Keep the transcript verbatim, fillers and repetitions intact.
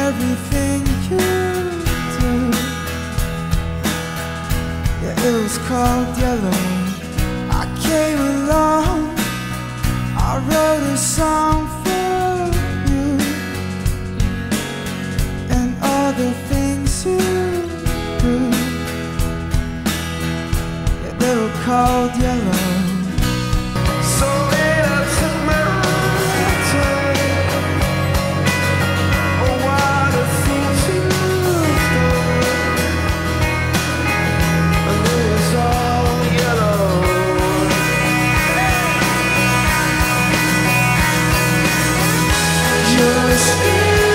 everything you do. Yeah, it was called yellow. I came along, I wrote a song for you, and all the things you do, yeah, they were called yellow. So late I took my time. Oh, what a thing to do. And it was all yellow. Your skin